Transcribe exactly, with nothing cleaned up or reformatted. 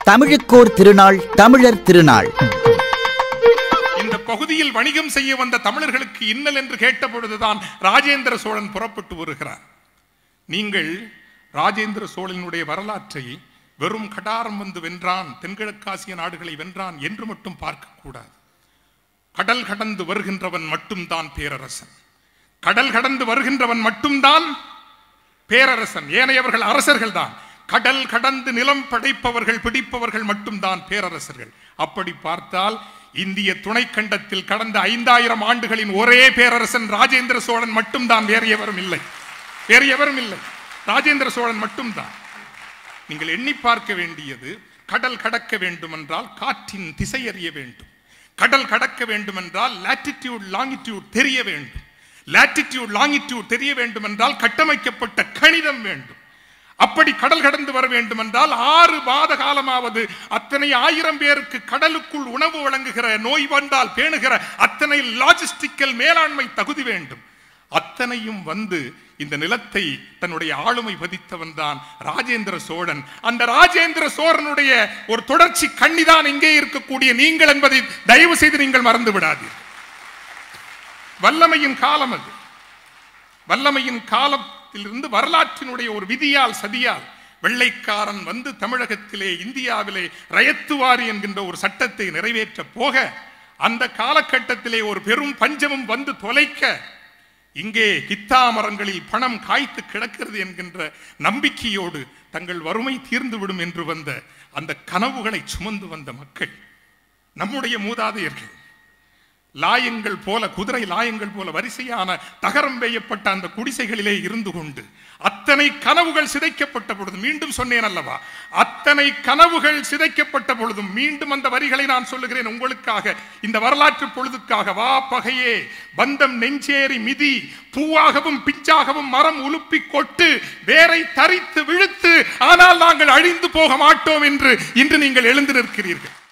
தமிழுக்கோர் திருநாள், தமிழர் திருநாள். இந்த பகுதியில் வணிகம் செய்ய வந்த தமிழர்களுக்கு இன்னல் என்று கேட்ட பொழுதுதான் ராஜேந்திர சோழன் புறப்பட்டு வருகிறார். நீங்கள் ராஜேந்திர சோழனுடைய வரலாற்றை வெறும் கடாரம் வந்து வென்றான், தென்கிழக்காசிய நாடுகளை வென்றான் என்று மட்டும் பார்க்க கூடாது. கடல் கடந்து வருகின்றவன் மட்டும்தான் பேரரசன். கடல் கடந்து வருகின்றவன் மட்டும்தான் பேரரசன். ஏனையவர்கள் அரசர்கள் தான். கடல் கடந்து நிலம் படைப்பவர்கள், பிடிப்பவர்கள் மட்டும்தான் பேரரசர்கள். அப்படி பார்த்தால் இந்திய துணைக்கண்டத்தில் கடந்த ஐந்தாயிரம் ஆண்டுகளின் ஒரே பேரரசன் ராஜேந்திர சோழன் மட்டும்தான். வேறு எவரும் இல்லை, வேறு எவரும் இல்லை. ராஜேந்திர சோழன் மட்டும்தான். நீங்கள் எண்ணி பார்க்க வேண்டியது, கடல் கடக்க வேண்டுமென்றால் காற்றின் திசை அறிய வேண்டும். கடல் கடக்க வேண்டுமென்றால் லாட்டிடியூட் லாங்கிடியூட் தெரிய வேண்டும். லாட்டிடியூட் லாங்கிடியூட் தெரிய வேண்டும் என்றால் கட்டமைக்கப்பட்ட கணிதம் வேண்டும். அப்படி கடல் கடந்து வர வேண்டும் என்றால் ஆறு மாத காலமாவது அத்தனை ஆயிரம் பேருக்கு கடலுக்குள் உணவு வழங்குகிற, நோய் வந்தால் பேணுகிற அத்தனை லாஜிஸ்டிக்கல் மேலாண்மை தகுதி வேண்டும். அத்தனையும் வந்து இந்த நிலத்தை தன்னுடைய ஆளுமை பதித்தவன் தான் ராஜேந்திர சோழன். அந்த ராஜேந்திர சோழனுடைய ஒரு தொடர்ச்சி கண்ணிதான் இங்கே இருக்கக்கூடிய நீங்கள் என்பதை தயவு செய்து நீங்கள் மறந்து விடாதீர்கள். வல்லமையின் காலம் அது. வல்லமையின் காலத்திலிருந்து வரலாற்றினுடைய ஒரு விதியால், சதியால் வெள்ளைக்காரன் வந்து தமிழகத்திலே, இந்தியாவிலே ரயத்துவாரி என்கின்ற ஒரு சட்டத்தை நிறைவேற்ற போக, அந்த காலகட்டத்திலே ஒரு பெரும் பஞ்சமும் வந்து தொலைக்க, இங்கே கித்தா மரங்களில் பணம் காய்த்து கிடக்கிறது என்கின்ற நம்பிக்கையோடு தங்கள் வறுமை தீர்ந்துவிடும் என்று வந்த அந்த கனவுகளை சுமந்து வந்த மக்கள், நம்முடைய மூதாதையர்கள் லாயங்கள் போல, குதிரை லாயங்கள் போல வரிசையான தகரம் வேயப்பட்ட அந்த குடிசைகளிலே இருந்து கொண்டு அத்தனை கனவுகள் சிதைக்கப்பட்ட பொழுதும், மீண்டும் சொன்னேன் அல்லவா, அத்தனை கனவுகள் சிதைக்கப்பட்ட பொழுதும் மீண்டும் அந்த வரிகளை நான் சொல்லுகிறேன் உங்களுக்காக, இந்த வரலாற்று பொழுதுக்காக. வா பகையே பந்தம் நெஞ்சேறி மிதி, பூவாகவும் பிஞ்சாகவும் மரம் உலுப்பி கொட்டு, வேரை தரித்து விழுத்து, ஆனால் நாங்கள் அழிந்து போக மாட்டோம் என்று இன்று நீங்கள் எழுந்து நிற்கிறீர்கள்.